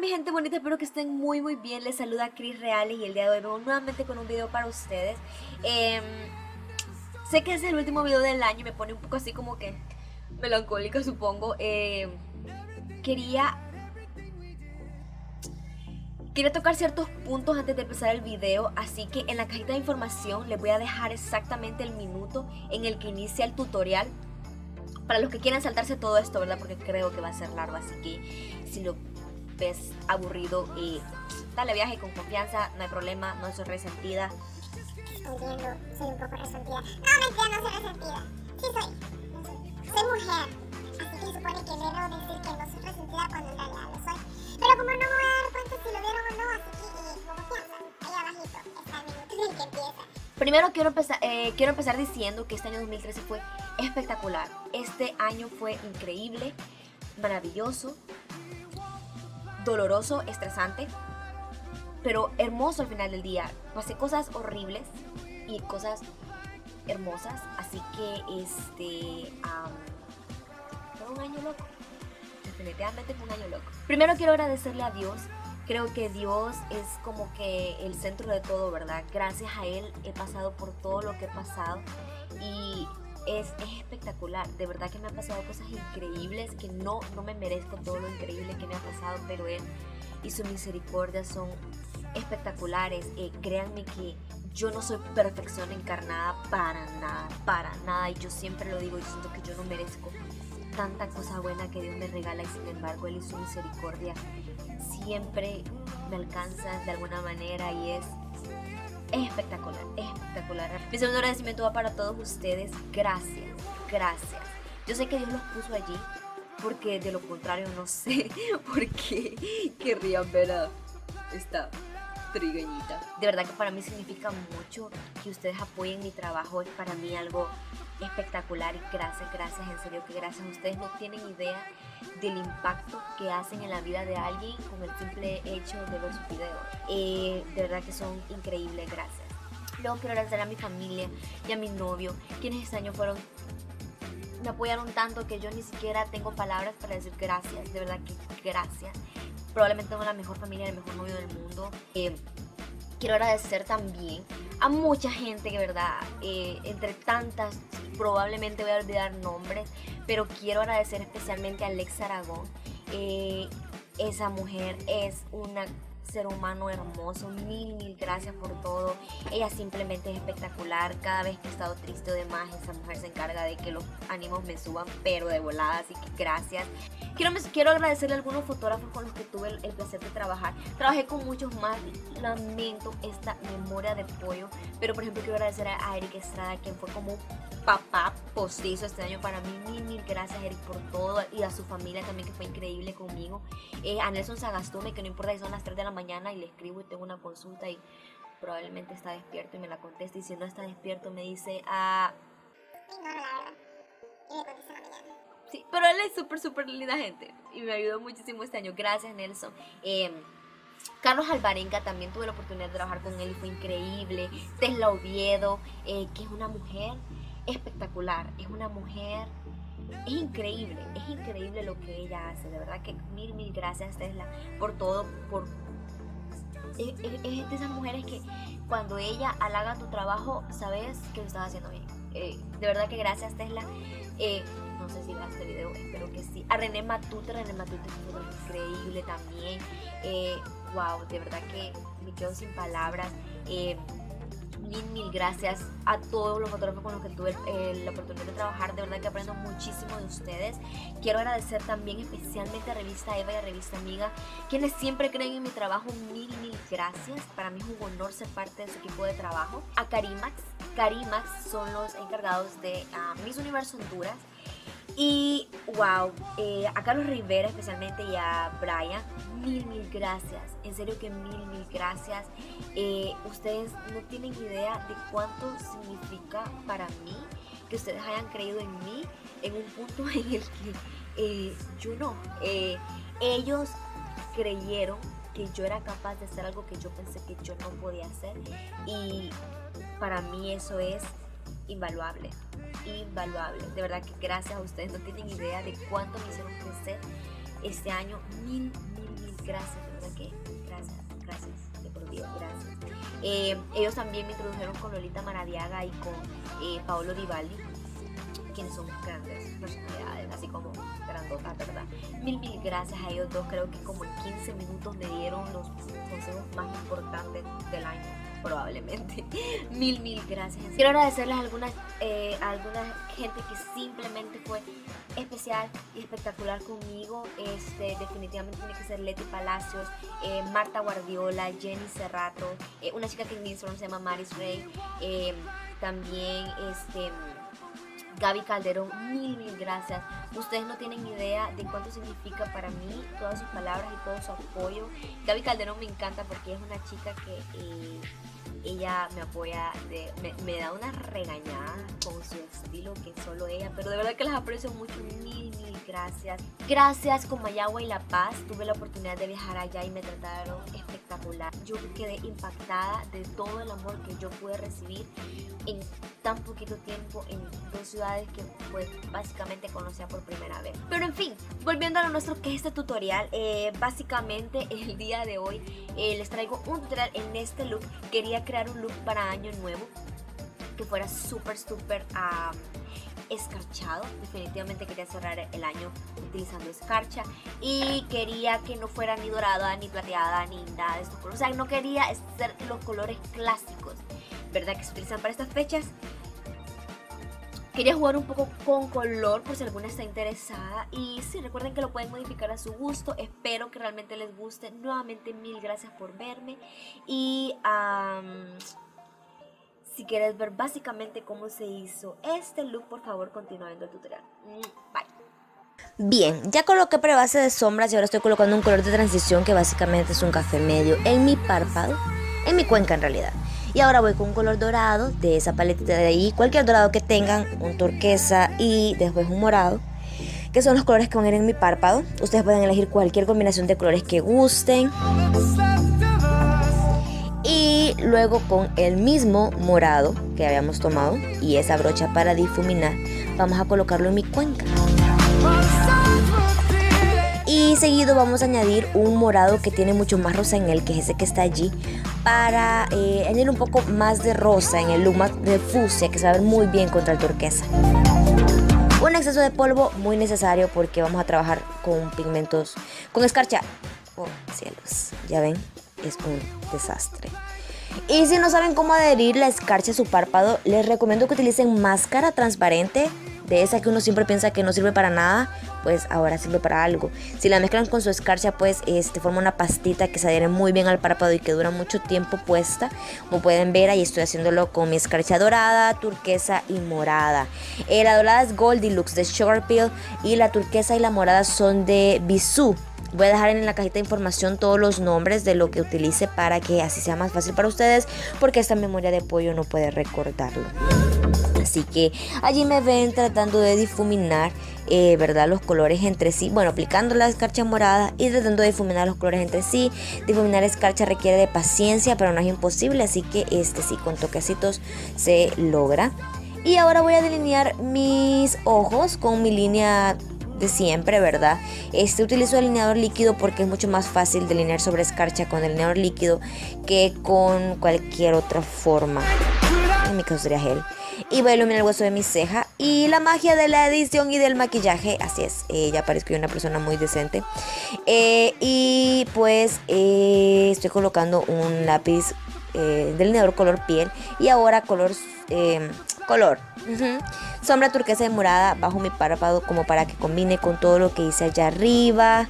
mi gente bonita, espero que estén muy bien. Les saluda Cris Reales y el día de hoy vengo nuevamente con un video para ustedes. Sé que es el último video del año y me pone un poco así como que melancólica, supongo. Quería tocar ciertos puntos antes de empezar el video, así que en la cajita de información les voy a dejar exactamente el minuto en el que inicia el tutorial. Para los que quieran saltarse todo esto, ¿verdad? Porque creo que va a ser largo, así que si lo ves aburrido, dale viaje con confianza, no hay problema, no soy resentida. Entiendo, soy un poco resentida. No, mentira, no soy resentida. Sí soy mujer. Así que se supone que le debo decir que no soy resentida cuando en realidad lo soy. Pero como no me voy a dar cuenta si lo vieron o no, así que con confianza. Ahí abajito está el minuto en el que empieza. Primero quiero empezar diciendo que este año 2013 fue espectacular. Este año fue increíble, maravilloso, doloroso, estresante, pero hermoso al final del día. Pasé cosas horribles y cosas hermosas, así que fue un año loco. Definitivamente fue un año loco. Primero quiero agradecerle a Dios. Creo que Dios es como que el centro de todo, ¿verdad? Gracias a Él he pasado por todo lo que he pasado y es espectacular. De verdad que me han pasado cosas increíbles que no me merezco todo lo increíble que me ha pasado, pero Él y su misericordia son espectaculares. Créanme que yo no soy perfección encarnada para nada, y yo siempre lo digo, yo siento que yo no merezco tanta cosa buena que Dios me regala, y sin embargo Él y su misericordia siempre me alcanza de alguna manera y es espectacular, espectacular. Mi segundo agradecimiento va para todos ustedes. Gracias. Yo sé que Dios los puso allí porque de lo contrario no sé por qué querrían ver a esta trigueñita. De verdad que para mí significa mucho que ustedes apoyen mi trabajo. Es para mí algo espectacular y gracias, en serio que gracias. Ustedes no tienen idea del impacto que hacen en la vida de alguien con el simple hecho de ver sus videos. De verdad que son increíbles, gracias. Luego quiero agradecer a mi familia y a mi novio, quienes este año me apoyaron tanto que yo ni siquiera tengo palabras para decir gracias. De verdad que gracias. Probablemente tengo la mejor familia y el mejor novio del mundo. Quiero agradecer también a mucha gente que, verdad, entre tantas, probablemente voy a olvidar nombres, pero quiero agradecer especialmente a Alexa Aragón. Esa mujer es una ser humano hermoso. Mil gracias por todo. Ella simplemente es espectacular. Cada vez que he estado triste o demás, esa mujer se encarga de que los ánimos me suban, pero de volada, así que gracias. Quiero agradecerle a algunos fotógrafos con los que tuve el placer de trabajar. Trabajé con muchos más, lamento esta memoria de pollo, pero por ejemplo quiero agradecer a Eric Estrada, quien fue como un papá postizo este año para mí. Mil gracias, Eric, por todo, y a su familia también, que fue increíble conmigo. A Nelson Sagastume, que no importa si son las 3 de la mañana y le escribo y tengo una consulta y probablemente está despierto y me la contesta, y si no está despierto me dice Ignoro, la verdad. Y me contesta en la mañana. sí, pero él es súper linda gente y me ayudó muchísimo este año. Gracias, Nelson. Carlos Alvarenga, también tuve la oportunidad de trabajar con él y fue increíble. Tesla Oviedo, que es una mujer espectacular, es una mujer, es increíble lo que ella hace. De verdad que mil gracias, Tesla, por todo, es de esas mujeres que cuando ella halaga tu trabajo, sabes que lo estás haciendo bien. De verdad que gracias, Tesla. No sé si va este video, espero que sí. A René Matute es increíble también. Wow, de verdad que me quedo sin palabras. Mil gracias a todos los fotógrafos con los que tuve la oportunidad de trabajar. De verdad que aprendo muchísimo de ustedes. Quiero agradecer también especialmente a Revista Eva y a Revista Amiga, quienes siempre creen en mi trabajo. Mil gracias. Para mí es un honor ser parte de su equipo de trabajo. A Carimax son los encargados de Miss Universo Honduras. Y wow, a Carlos Rivera especialmente y a Brian, mil gracias. En serio que mil gracias. Ustedes no tienen idea de cuánto significa para mí que ustedes hayan creído en mí en un punto en el que yo no. Ellos creyeron que yo era capaz de hacer algo que yo pensé que yo no podía hacer, y para mí eso es invaluable. De verdad que gracias a ustedes, no tienen idea de cuánto me hicieron crecer este año. Mil gracias, verdad que gracias, de por vida, gracias. Ellos también me introdujeron con Lolita Maradiaga y con Paolo Vivaldi, quienes son grandes personalidades, así como grandotas, ¿verdad? Mil gracias a ellos dos. Creo que como en 15 minutos me dieron los consejos más importantes del año, probablemente. Mil gracias. Quiero agradecerles a alguna gente que simplemente fue especial y espectacular conmigo. Definitivamente tiene que ser Leti Palacios, Marta Guardiola, Jenny Cerrato, una chica que en Instagram se llama Maris Rey, también Gaby Calderón. Mil gracias. Ustedes no tienen idea de cuánto significa para mí todas sus palabras y todo su apoyo. Gaby Calderón me encanta porque es una chica que ella me apoya, me da una regañada con su estilo que solo ella, pero de verdad que las aprecio mucho. Mil gracias. Gracias con Mayagua y La Paz. Tuve la oportunidad de viajar allá y me trataron espectacular. Yo quedé impactada de todo el amor que yo pude recibir en tan poquito tiempo en dos ciudades que pues básicamente conocía por primera vez. Pero en fin, volviendo a lo nuestro que es este tutorial, básicamente el día de hoy les traigo un tutorial en este look. Quería crear un look para año nuevo que fuera súper escarchado. Definitivamente quería cerrar el año utilizando escarcha y quería que no fuera ni dorada ni plateada ni nada de estos colores. O sea, no quería ser los colores clásicos, ¿verdad?, que se utilizan para estas fechas. Quería jugar un poco con color por si alguna está interesada. Y sí, recuerden que lo pueden modificar a su gusto. Espero que realmente les guste. Nuevamente, mil gracias por verme. Y si quieres ver básicamente cómo se hizo este look, por favor, continúa viendo el tutorial. Bye. Bien, ya coloqué prebase de sombras y ahora estoy colocando un color de transición que básicamente es un café medio en mi párpado, en mi cuenca en realidad. Y ahora voy con un color dorado de esa paletita de ahí, cualquier dorado que tengan, un turquesa y después un morado, que son los colores que van a ir en mi párpado. Ustedes pueden elegir cualquier combinación de colores que gusten. Y luego con el mismo morado que habíamos tomado y esa brocha para difuminar, vamos a colocarlo en mi cuenca. Y seguido vamos a añadir un morado que tiene mucho más rosa en él, que es ese que está allí, para añadir un poco más de rosa en el look, más de fucsia, que se va a ver muy bien contra el turquesa. Un exceso de polvo muy necesario porque vamos a trabajar con pigmentos, con escarcha. Oh, cielos, ya ven, es un desastre. Y si no saben cómo adherir la escarcha a su párpado, les recomiendo que utilicen máscara transparente, de esa que uno siempre piensa que no sirve para nada, pues ahora sirve para algo. Si la mezclan con su escarcha, pues forma una pastita que se adhiere muy bien al párpado y que dura mucho tiempo puesta. Como pueden ver, ahí estoy haciéndolo con mi escarcha dorada, turquesa y morada. La dorada es Goldilux de Sugarpill y la turquesa y la morada son de Bisú. Voy a dejar en la cajita de información todos los nombres de lo que utilice para que así sea más fácil para ustedes, porque esta memoria de pollo no puede recordarlo. Así que allí me ven tratando de difuminar, ¿verdad?, los colores entre sí. Bueno, aplicando la escarcha morada y tratando de difuminar los colores entre sí. Difuminar escarcha requiere de paciencia, pero no es imposible, así que sí, con toquecitos se logra. Y ahora voy a delinear mis ojos con mi línea de siempre, ¿verdad? Utilizo delineador líquido porque es mucho más fácil delinear sobre escarcha con delineador líquido que con cualquier otra forma. En mi caso sería gel. Y voy a iluminar el hueso de mi ceja. Y la magia de la edición y del maquillaje, así es, ya parezco una persona muy decente. Y pues estoy colocando un lápiz delineador color piel. Y ahora color sombra turquesa y morada bajo mi párpado, como para que combine con todo lo que hice allá arriba.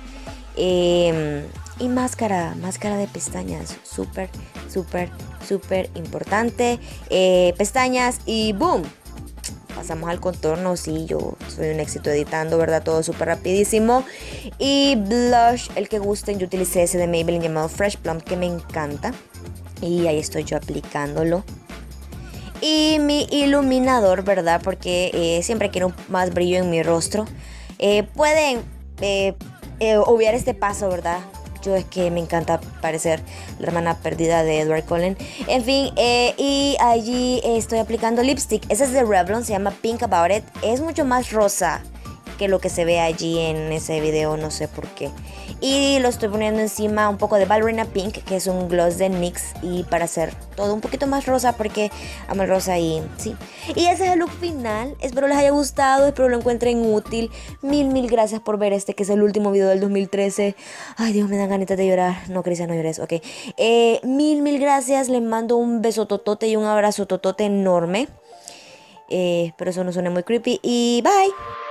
Y máscara de pestañas, súper importante. Pestañas y boom, pasamos al contorno. Sí, yo soy un éxito editando, ¿verdad? Todo súper rapidísimo. Y blush, el que gusten. Yo utilicé ese de Maybelline llamado Fresh Plum, que me encanta, y ahí estoy yo aplicándolo. Y mi iluminador, ¿verdad? Porque siempre quiero más brillo en mi rostro. Pueden obviar este paso, ¿verdad? Yo es que me encanta parecer la hermana perdida de Edward Cullen. En fin, y allí estoy aplicando lipstick. Ese es de Revlon, se llama Pink About It. Es mucho más rosa que lo que se ve allí en ese video, no sé por qué. Y lo estoy poniendo encima un poco de Ballerina Pink, que es un gloss de NYX, y para hacer todo un poquito más rosa, porque amo el rosa y sí. Y ese es el look final. Espero les haya gustado, espero lo encuentren útil. Mil gracias por ver este, que es el último video del 2013. Ay, Dios, me dan ganitas de llorar. No, Cristian, no llores, ok. Mil gracias, les mando un beso totote y un abrazo totote enorme. Pero eso no suena muy creepy. Y bye.